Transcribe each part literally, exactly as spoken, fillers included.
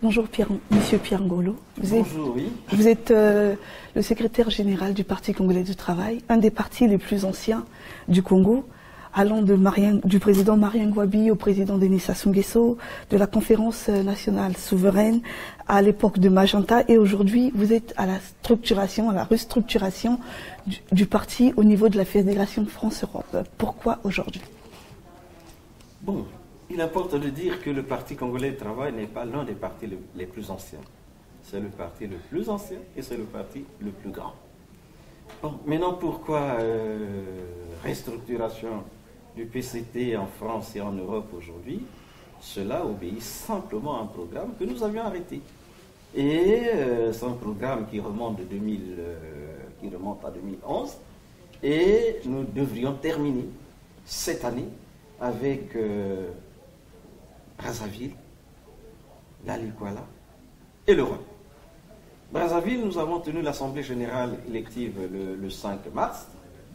Bonjour Pierre, Monsieur Pierre Ngolo. Vous êtes, Bonjour, oui. Vous êtes euh, le secrétaire général du Parti congolais du travail, un des partis les plus anciens du Congo, allant de Marien, du président Marien Ngouabi au président Denis Sassou Nguesso, de la conférence nationale souveraine à l'époque de Magenta, et aujourd'hui vous êtes à la structuration, à la restructuration du, du parti au niveau de la Fédération France-Europe. Pourquoi aujourd'hui? Bon, il importe de dire que le Parti congolais du travail n'est pas l'un des partis les, les plus anciens. C'est le parti le plus ancien et c'est le parti le plus grand. Bon, maintenant pourquoi euh, restructuration du P C T en France et en Europe aujourd'hui? Cela obéit simplement à un programme que nous avions arrêté. Et euh, c'est un programme qui remonte, de deux mille, euh, qui remonte à deux mille onze. Et nous devrions terminer cette année avec euh, Brazzaville, Laliquala et l'Europe. Brazzaville, nous avons tenu l'Assemblée générale élective le, le cinq mars.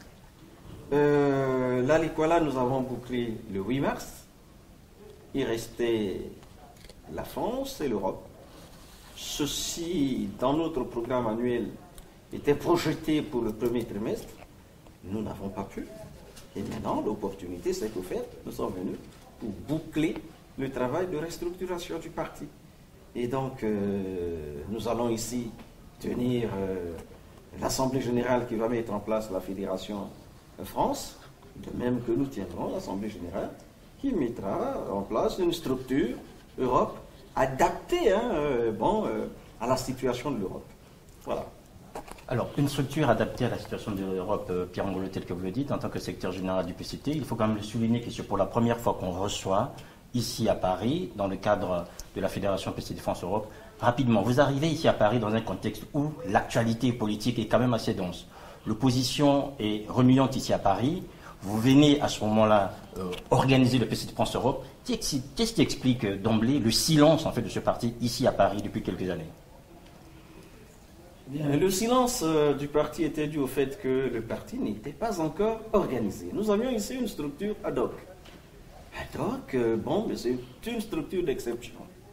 Euh, Laliquala, nous avons bouclé le huit mars. Il restait la France et l'Europe. Ceci, dans notre programme annuel, était projeté pour le premier trimestre. Nous n'avons pas pu. Et maintenant, l'opportunité s'est offerte. Nous sommes venus pour boucler le travail de restructuration du parti. Et donc, euh, nous allons ici tenir euh, l'Assemblée générale qui va mettre en place la Fédération France, de même que nous tiendrons l'Assemblée générale qui mettra en place une structure Europe adaptée hein, euh, bon, euh, à la situation de l'Europe. Voilà. Alors, une structure adaptée à la situation de l'Europe, euh, Pierre Ngolo, tel que vous le dites, en tant que secrétaire général du P C T, il faut quand même le souligner que c'est pour la première fois qu'on reçoit, ici à Paris, dans le cadre de la Fédération P C T France-Europe, rapidement, vous arrivez ici à Paris dans un contexte où l'actualité politique est quand même assez dense. L'opposition est remuante ici à Paris. Vous venez à ce moment-là euh, organiser le P C T France-Europe. Qu'est-ce qui explique euh, d'emblée le silence en fait, de ce parti ici à Paris depuis quelques années? Bien, le silence euh, du parti était dû au fait que le parti n'était pas encore organisé. Nous avions ici une structure ad hoc. Ad hoc, euh, bon, mais c'est une structure d'exception.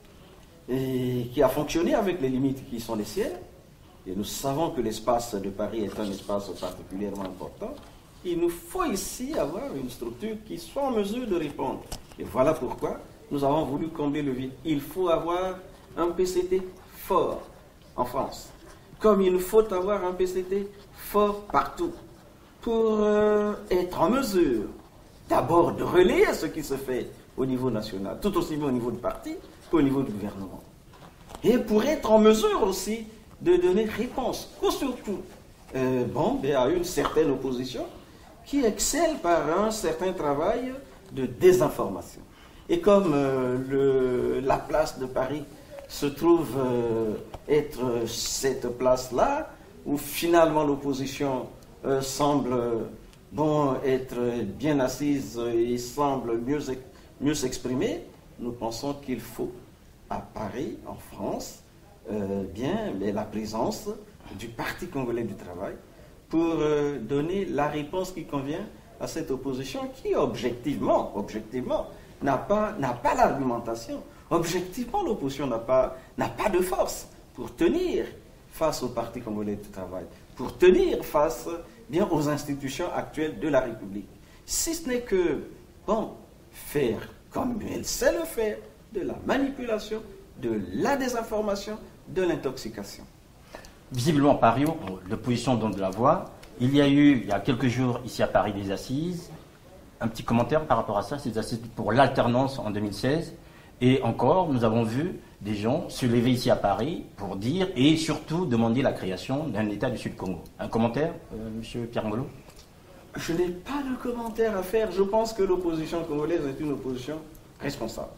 Et qui a fonctionné avec les limites qui sont les siennes. Et nous savons que l'espace de Paris est un espace particulièrement important. Il nous faut ici avoir une structure qui soit en mesure de répondre. Et voilà pourquoi nous avons voulu combler le vide. Il faut avoir un P C T fort en France. Comme il nous faut avoir un P C T fort partout, pour euh, être en mesure d'abord de relayer ce qui se fait au niveau national, tout aussi bien au niveau du parti qu'au niveau du gouvernement. Et pour être en mesure aussi de donner réponse, ou surtout euh, bon, à une certaine opposition qui excelle par un certain travail de désinformation. Et comme euh, le, la place de Paris se trouve euh, être cette place-là, où finalement l'opposition euh, semble euh, bon, être bien assise et semble mieux, mieux s'exprimer, nous pensons qu'il faut à Paris, en France, euh, bien mais la présence du Parti congolais du travail pour euh, donner la réponse qui convient à cette opposition qui, objectivement, objectivement, n'a pas, n'a pas l'argumentation. Objectivement, l'opposition n'a pas, n'a pas de force pour tenir face au Parti congolais du travail, pour tenir face bien aux institutions actuelles de la République. Si ce n'est que, bon, faire comme elle sait le faire, de la manipulation, de la désinformation, de l'intoxication. Visiblement, Paris, l'opposition donne de la voix. Il y a eu, il y a quelques jours, ici à Paris, des assises. Un petit commentaire par rapport à ça, ces assises pour l'alternance en deux mille seize. Et encore, nous avons vu des gens se lever ici à Paris pour dire et surtout demander la création d'un État du Sud-Congo. Un commentaire, euh, Monsieur Pierre Ngolo? Je n'ai pas de commentaire à faire. Je pense que l'opposition congolaise est une opposition responsable.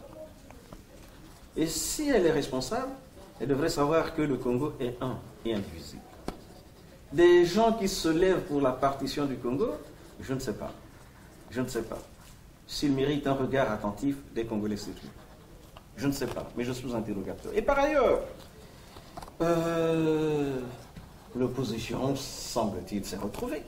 Et si elle est responsable, elle devrait savoir que le Congo est un et indivisible. Des gens qui se lèvent pour la partition du Congo, je ne sais pas. Je ne sais pas. S'ils méritent un regard attentif des Congolais citoyens. Je ne sais pas, mais je suis interrogateur. Et par ailleurs, euh, l'opposition, semble-t-il, s'est retrouvée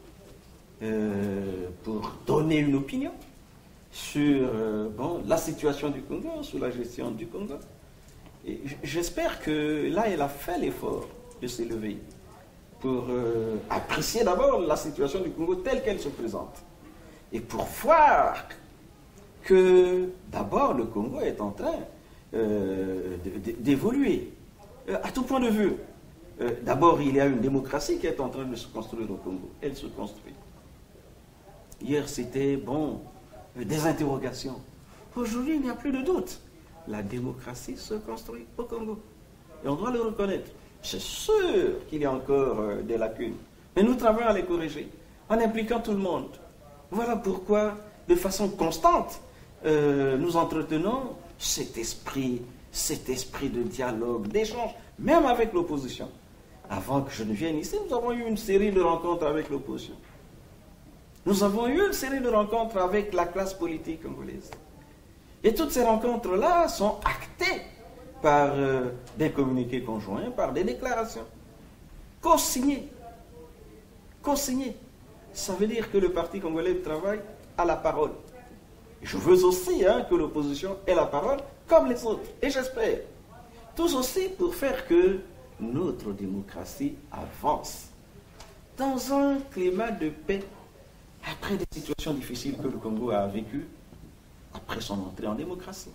euh, pour donner une opinion sur euh, bon, la situation du Congo, sur la gestion du Congo. Et j'espère que là, elle a fait l'effort de s'élever pour euh, apprécier d'abord la situation du Congo telle qu'elle se présente. Et pour voir que d'abord le Congo est en train euh, d'évoluer euh, à tout point de vue. Euh, d'abord, il y a une démocratie qui est en train de se construire au Congo. Elle se construit. Hier, c'était, bon, des interrogations. Aujourd'hui, il n'y a plus de doute. La démocratie se construit au Congo. Et on doit le reconnaître. C'est sûr qu'il y a encore euh, des lacunes. Mais nous travaillons à les corriger, en impliquant tout le monde. Voilà pourquoi, de façon constante, euh, nous entretenons cet esprit, cet esprit de dialogue, d'échange, même avec l'opposition. Avant que je ne vienne ici, nous avons eu une série de rencontres avec l'opposition. Nous avons eu une série de rencontres avec la classe politique congolaise. Et toutes ces rencontres-là sont actées par euh, des communiqués conjoints, par des déclarations. Co-signées. Co-signées. Ça veut dire que le Parti congolais du travail a la parole. Je veux aussi hein, que l'opposition ait la parole comme les autres. Et j'espère. Tous aussi pour faire que notre démocratie avance dans un climat de paix après des situations difficiles que le Congo a vécues après son entrée en démocratie.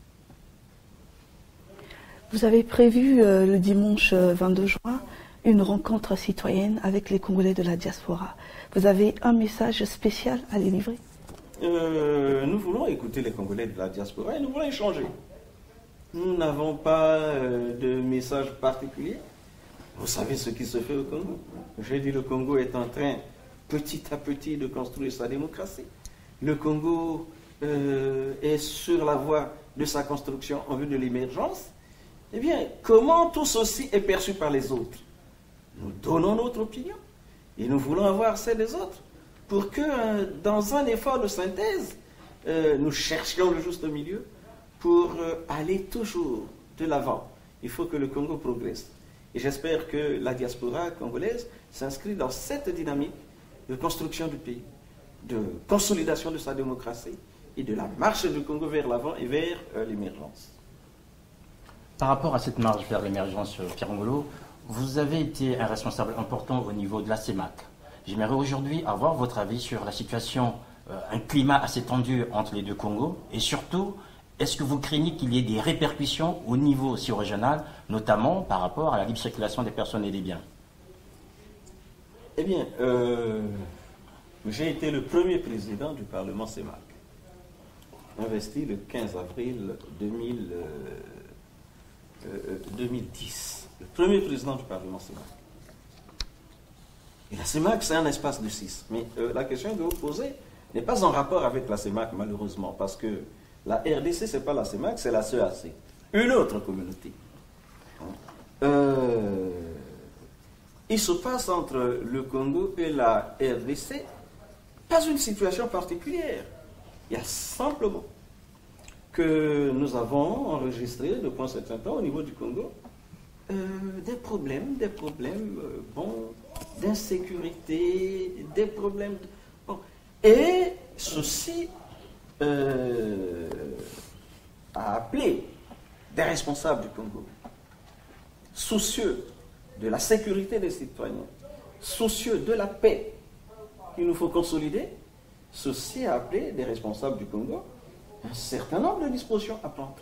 Vous avez prévu euh, le dimanche vingt-deux juin une rencontre citoyenne avec les Congolais de la diaspora. Vous avez un message spécial à les livrer? euh, Nous voulons écouter les Congolais de la diaspora et nous voulons échanger. Nous n'avons pas euh, de message particulier. Vous savez ce qui se fait au Congo. J'ai dit le Congo est en train, petit à petit, de construire sa démocratie. Le Congo euh, est sur la voie de sa construction en vue de l'émergence. Eh bien, comment tout ceci est perçu par les autres? Nous donnons notre opinion et nous voulons avoir celle des autres pour que, euh, dans un effort de synthèse, euh, nous cherchions le juste milieu pour euh, aller toujours de l'avant. Il faut que le Congo progresse. Et j'espère que la diaspora congolaise s'inscrit dans cette dynamique de construction du pays, de consolidation de sa démocratie et de la marche du Congo vers l'avant et vers euh, l'émergence. Par rapport à cette marche vers l'émergence, Pierre Ngolo, vous avez été un responsable important au niveau de la CEMAC. J'aimerais aujourd'hui avoir votre avis sur la situation, euh, un climat assez tendu entre les deux Congos, et surtout, est-ce que vous craignez qu'il y ait des répercussions au niveau aussi régional, notamment par rapport à la libre circulation des personnes et des biens? Eh bien, euh, j'ai été le premier président du Parlement CEMAC, investi le quinze avril deux mille, euh, euh, deux mille dix. Le premier président du Parlement CEMAC. Et la CEMAC, c'est un espace de six. Mais euh, la question que vous posez n'est pas en rapport avec la CEMAC, malheureusement, parce que la R D C, ce n'est pas la CEMAC, c'est la C E A C, une autre communauté. Euh, il se passe entre le Congo et la R D C pas une situation particulière. Il y a simplement que nous avons enregistré depuis un certain temps au niveau du Congo euh, des problèmes, des problèmes euh, bon, d'insécurité, des problèmes... De, bon, et ceci euh, a appelé des responsables du Congo, soucieux de la sécurité des citoyens, soucieux de la paix qu'il nous faut consolider, ceci a appelé des responsables du Congo un certain nombre de dispositions à prendre.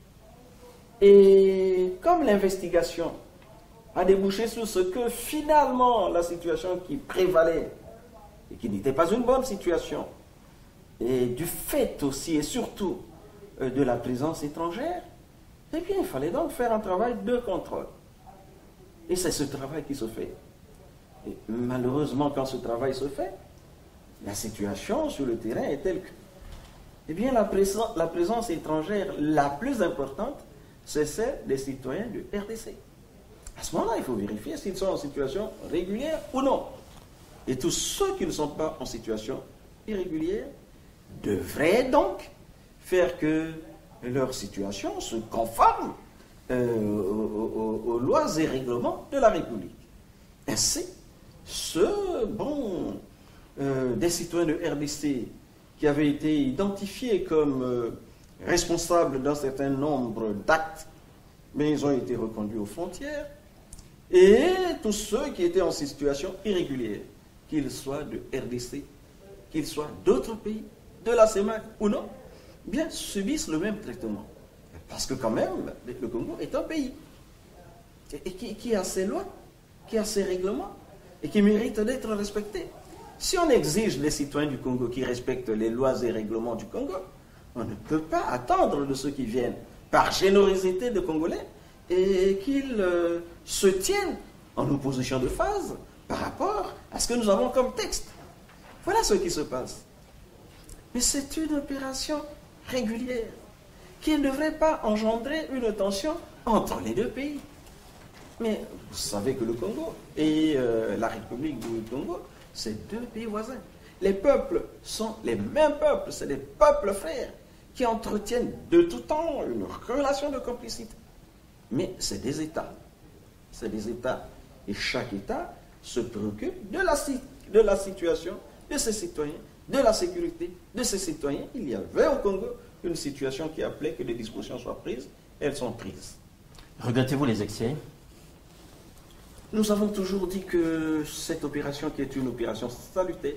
Et comme l'investigation a débouché sur ce que finalement la situation qui prévalait et qui n'était pas une bonne situation, et du fait aussi et surtout euh, de la présence étrangère, eh bien il fallait donc faire un travail de contrôle. Et c'est ce travail qui se fait. Et malheureusement, quand ce travail se fait, la situation sur le terrain est telle que, eh bien, la, présence, la présence étrangère la plus importante, c'est celle des citoyens du R D C. À ce moment-là, il faut vérifier s'ils sont en situation régulière ou non. Et tous ceux qui ne sont pas en situation irrégulière devraient donc faire que leur situation se conforme euh, aux, aux, aux lois et règlements de la République. Ainsi, ceux, bon, euh, des citoyens de R D C qui avaient été identifiés comme euh, responsables d'un certain nombre d'actes mais ils ont été reconduits aux frontières. Et tous ceux qui étaient en situation irrégulière, qu'ils soient de R D C, qu'ils soient d'autres pays, de la CEMAC ou non, bien subissent le même traitement. Parce que quand même, le Congo est un pays et qui, qui a ses lois, qui a ses règlements et qui mérite d'être respecté. Si on exige des citoyens du Congo qui respectent les lois et règlements du Congo, on ne peut pas attendre de ceux qui viennent par générosité de Congolais et qu'ils euh, se tiennent en opposition de phase par rapport à ce que nous avons comme texte. Voilà ce qui se passe. Mais c'est une opération régulière qui ne devrait pas engendrer une tension entre les deux pays. Mais vous savez que le Congo et euh, la République du Congo, c'est deux pays voisins. Les peuples sont les mêmes peuples, c'est des peuples frères qui entretiennent de tout temps une relation de complicité. Mais c'est des États. C'est des États. Et chaque État se préoccupe de la, de la situation de ses citoyens, de la sécurité de ses citoyens. Il y avait au Congo une situation qui appelait que des dispositions soient prises. Elles sont prises. Regrettez-vous les excès? Nous avons toujours dit que cette opération, qui est une opération salutaire,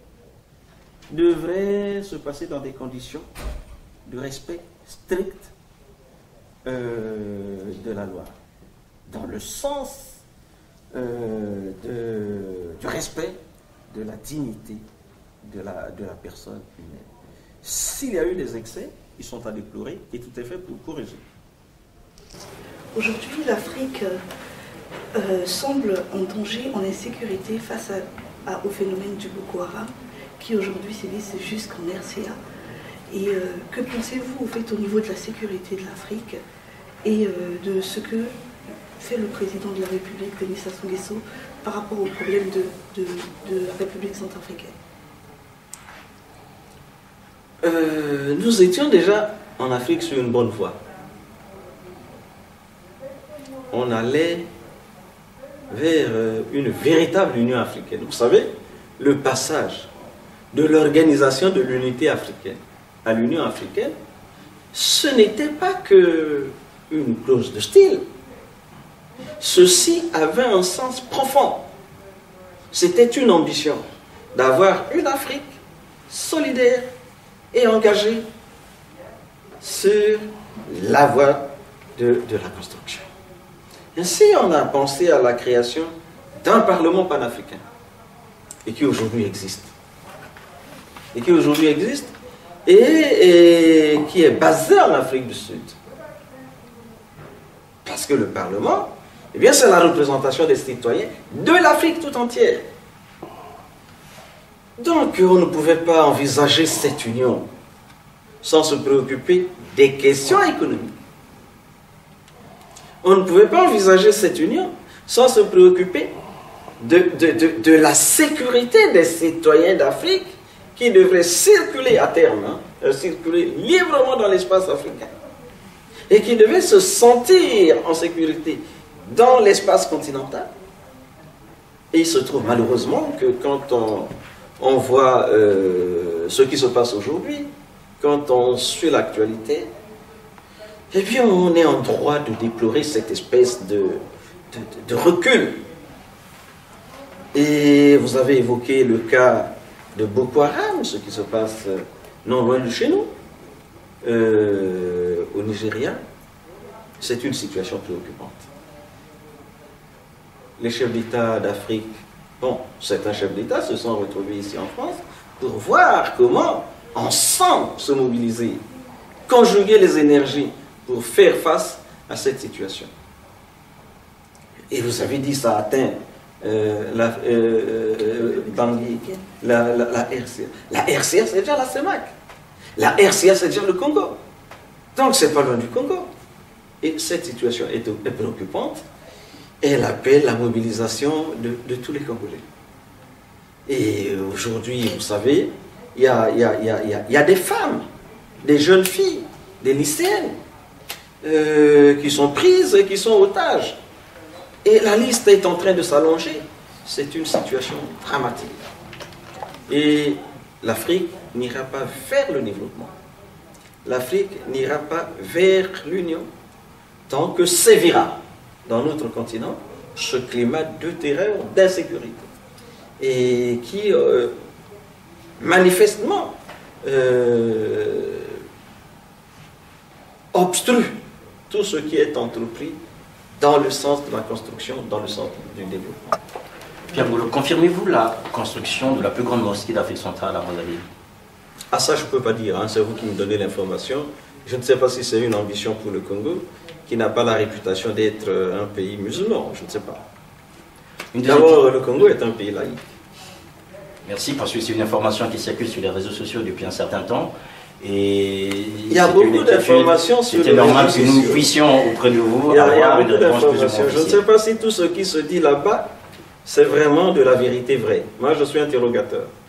devrait se passer dans des conditions de respect strict euh, de la loi, dans le sens euh, de, du respect de la dignité de la, de la personne humaine. S'il y a eu des excès, ils sont à déplorer et tout est fait pour corriger. Aujourd'hui, l'Afrique euh, semble en danger, en insécurité face à, à, au phénomène du Boko Haram, qui aujourd'hui sévissent jusqu'en R C A. Et euh, que pensez-vous au fait au niveau de la sécurité de l'Afrique et euh, de ce que fait le président de la République, Denis Sassou Nguesso, par rapport aux problèmes de, de, de la République centrafricaine? euh, Nous étions déjà en Afrique sur une bonne voie. On allait vers une véritable Union africaine. Vous savez, le passage de l'organisation de l'unité africaine à l'Union africaine, ce n'était pas que une clause de style. Ceci avait un sens profond. C'était une ambition d'avoir une Afrique solidaire et engagée sur la voie de, de la construction. Ainsi, on a pensé à la création d'un Parlement panafricain et qui aujourd'hui existe. Et qui aujourd'hui existe et, et qui est basé en Afrique du Sud. Parce que le Parlement, eh bien, c'est la représentation des citoyens de l'Afrique tout entière. Donc, on ne pouvait pas envisager cette union sans se préoccuper des questions économiques. On ne pouvait pas envisager cette union sans se préoccuper de, de, de, de la sécurité des citoyens d'Afrique qui devraient circuler à terme, hein, circuler librement dans l'espace africain, et qui devaient se sentir en sécurité dans l'espace continental. Et il se trouve malheureusement que quand on, on voit euh, ce qui se passe aujourd'hui, quand on suit l'actualité, eh bien on est en droit de déplorer cette espèce de, de, de recul. Et vous avez évoqué le cas de Boko Haram, ce qui se passe non loin de chez nous, euh, au Nigeria. C'est une situation préoccupante. Les chefs d'État d'Afrique, bon, certains chefs d'État se sont retrouvés ici en France pour voir comment, ensemble, se mobiliser, conjuguer les énergies pour faire face à cette situation. Et vous avez dit, ça atteint euh, la, euh, Bangui, la, la, la R C A. La R C A, c'est déjà la CEMAC. La R C A, c'est déjà le Congo. Donc, c'est pas loin du Congo. Et cette situation est, est préoccupante. Elle appelle la mobilisation de, de tous les Congolais. Et aujourd'hui, vous savez, il y a, y, a, y, a, y, a, y a des femmes, des jeunes filles, des lycéennes euh, qui sont prises et qui sont otages. Et la liste est en train de s'allonger. C'est une situation dramatique. Et l'Afrique n'ira pas vers le développement. L'Afrique n'ira pas vers l'union tant que sévira dans notre continent ce climat de terreur, d'insécurité, et qui euh, manifestement euh, obstrue tout ce qui est entrepris dans le sens de la construction, dans le sens du développement. Pierre Boulot, confirmez-vous la construction de la plus grande mosquée d'Afrique centrale à Brazzaville? Ah, ça je ne peux pas dire, hein. C'est vous qui me donnez l'information. Je ne sais pas si c'est une ambition pour le Congo, qui n'a pas la réputation d'être un pays musulman, je ne sais pas. D'abord, le Congo est un pays laïque. Merci, parce que c'est une information qui circule sur les réseaux sociaux depuis un certain temps. Et il y a beaucoup d'informations sur les réseaux sociaux. C'était normal que nous puissions auprès de vous il y a, avoir il y a une réponse plus ou moins Je ne sais pas si tout ce qui se dit là-bas, c'est vraiment de la vérité vraie. Moi, je suis interrogateur.